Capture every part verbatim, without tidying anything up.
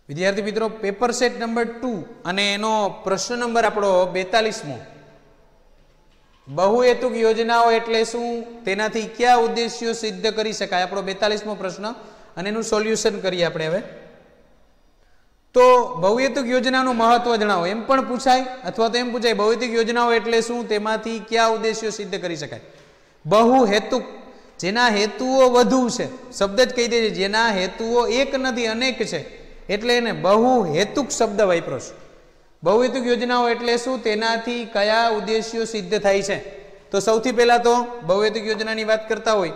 विद्यार्थी मित्रों paper set number two अने एनो प्रश्न नंबर आपणो बेतालीसमो बहुहेतुक योजनाओं एटले शुं तेनाथी क्या उद्देश्यो सिद्ध करी शकाय आपणो बेतालीसमो प्रश्न अने एनुं सोल्यूशन करीए आपणे हवे। तो बहुहेतुक योजनानुं महत्व जणावो एम पण पूछाय अथवा तो एम पूछाय बहुहेतुक योजनाओं एटले शुं तेमांथी क्या उद्देश्यो सिद्ध करी शकाय। बहुहेतुक जेना हेतुओ वधु छे शब्द ज कही दे छे जेना हेतुओ एक नथी अनेक छे एटले एने बहुहेतुक शब्द वापरो छे। बहुहेतुक योजनाओं एटले शुं तेनाथी कया उद्देश्यो सिद्ध थाय छे। तो सौथी पहेला तो बहुहेतुक योजनानी वात करता होय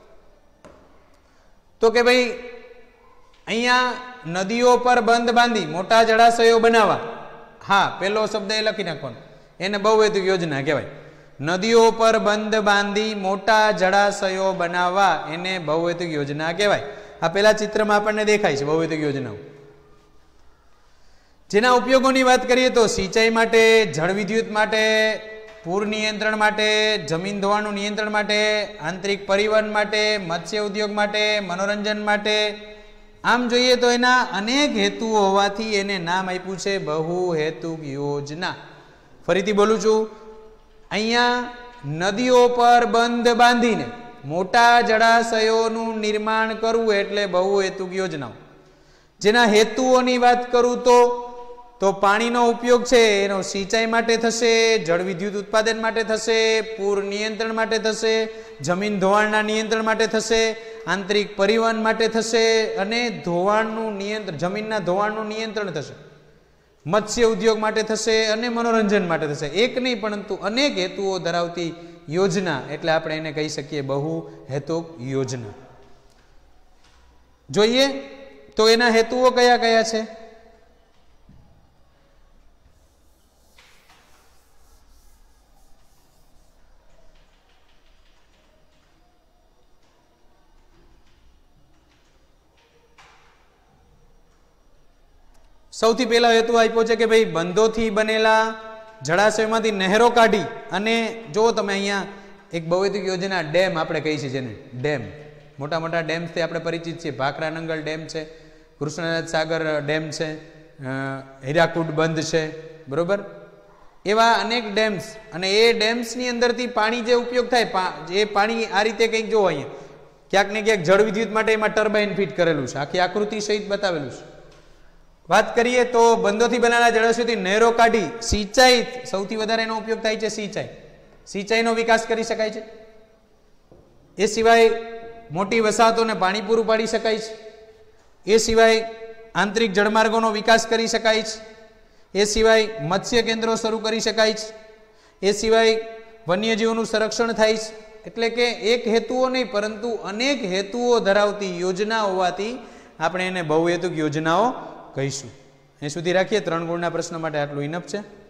तो के भाई अहींया नदीओ पर बंध बांधी मोटा जलाशयो बनावा हाँ पहेलो शब्द ए लखी नाखो एने बहुहेतुक योजना कहेवाय। नदीओ पर बंध बांधी मोटा जलाशयो बनावा एने बहुहेतुक योजना कहेवाय। आ पहेला चित्रमां आपणने देखाय छे बहुहेतुक योजनाओ। जेना उपयोगोनी वात करीए तो सिंचाई माटे, जल विद्युत माटे, पूर नियंत्रण माटे, जमीन धोवाणुं नियंत्रण माटे, आंतरिक परिवहन माटे, मत्स्य उद्योग माटे, मनोरंजन माटे। आम जोईए तो एना अनेक हेतुओ होवाथी एने नाम आप्युं छे बहुहेतुक योजना। फरीथी बोलुं छुं अहींया नदीओ पर बंध बांधीने मोटा जलाशयोनुं निर्माण करवुं एटले बहुहेतुक योजनाओ। जेना हेतुओनी वात करूं तो तो पाणीनो उपयोग छे एनो सिंचाई माटे थशे, जल विद्युत उत्पादन माटे थशे, पूर नियंत्रण माटे थशे, जमीन धोवाणना नियंत्रण माटे थशे, आंतरिक परिवहन माटे थशे अने धोवाणनुं नियंत्रण जमीनना धोवाणनुं नियंत्रण थशे, मत्स्य उद्योग माटे थशे अने मनोरंजन माटे थशे। एक नहीं परंतु अनेक हेतुओ धरावती योजना एटले आपणे एने कही शकीए बहुहेतुक योजना। जोईए तो एना हेतुओ कया कया छे। सौथी पहला हेतु आप्यो छे कि भाई बंधोथी बनेला जलाशयमांथी नहेरो काढी अने जो तमे अहींया एक बहुहेतुक योजना डेम आपणे कही छीए जेने डेम मोटा मोटा डेम्स थी आपणे परिचित छीए। भाखरा नंगल डेम छे, कृष्णराज सागर डेम छे, हीराकूड बंध छे बरोबर। एवा अनेक डेम्स अने ए डेम्सनी अंदरथी पाणी जे उपयोग थाय ए पाणी आ रीते कंईक जोवो अहींया क्यांक ने क्यांक जल विद्युत माटे एमां टर्बाइन फीट करेलुं छे, आखी आकृति सहित बतावेलुं छे। बात करिए तो बंधोथी बनेला जलाशयोथी नहेरो काढी सिंचाई सौथी वधारे एनो उपयोग थाय छे। सिंचाई सिंचाईनो विकास करी शकाय छे। ए सिवाय मोटी वसाहतोने पाणी पूरुं पाडी शकाय छे। ए सिवाय आंतरिक जलमार्गोनो विकास करी शकाय छे। ए सिवाय मत्स्य केन्द्रो शरू करी शकाय छे। ए सिवाय वन्यजीवोनुं संरक्षण थाय छे। एटले के एक हेतुओ नहीं परंतु अनेक हेतुओ धरावती योजना होवाथी आपणे एने बहुहेतुक योजनाओ कहीशुं। અહીં સુધી રાખીએ ત્રણ ગુણના પ્રશ્ન માટે આટલું ઇનફ છે।